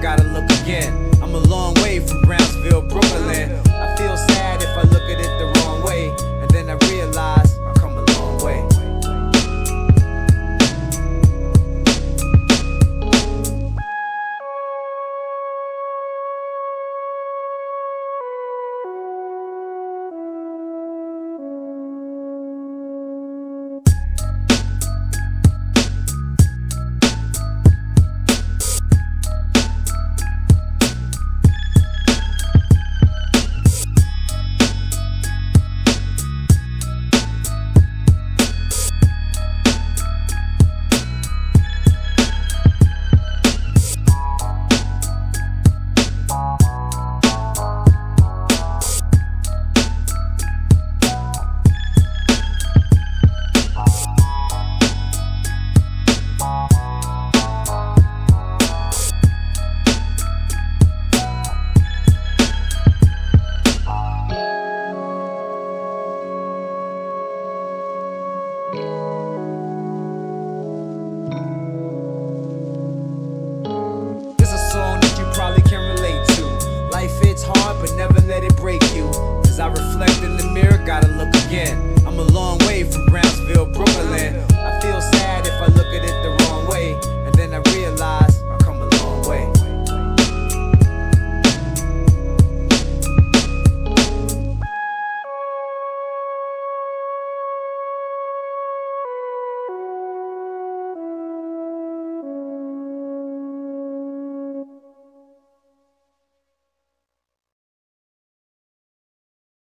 gotta look again. I'm a long way from Brownsville, Brooklyn. I feel sad if I look at it the wrong way, and then I realize I've come a long way. You